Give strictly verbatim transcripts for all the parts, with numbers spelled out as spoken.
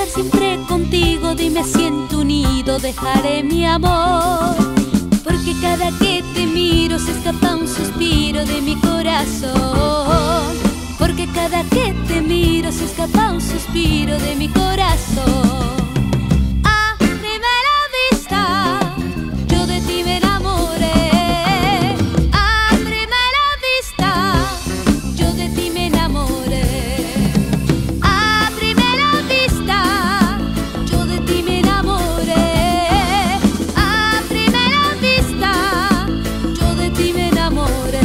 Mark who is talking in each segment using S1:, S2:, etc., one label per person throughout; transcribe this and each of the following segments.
S1: siempre contigo, dime si en tu nido dejaré mi amor. Porque cada que te miro se escapa un suspiro de mi corazón. Porque cada que te miro se escapa un suspiro de mi corazón. A primera vista yo de ti me enamoré. A primera vista yo de ti me enamoré. A primera vista yo de ti me enamoré. A primera vista yo de ti me enamoré.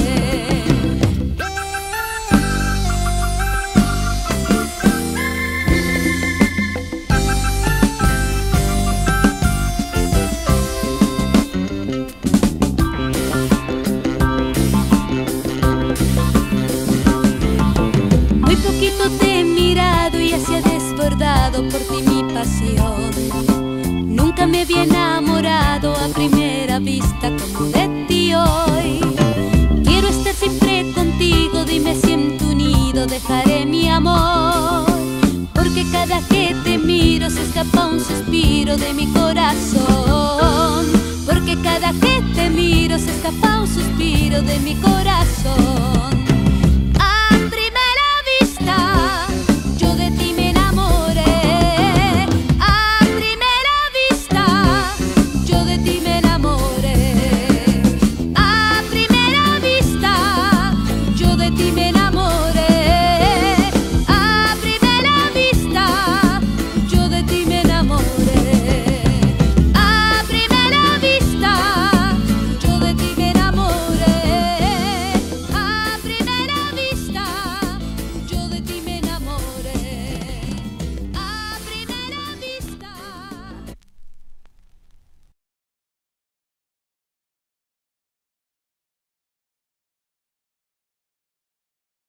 S1: Muy poquito te he mirado y así he desbordado por ti mi pasión. Nunca me había enamorado a primera vista como de ti hoy. Quiero estar siempre contigo, dime si en tu nido dejaré mi amor. Porque cada que te miro se escapa un suspiro de mi corazón. Porque cada que te miro se escapa un suspiro de mi corazón.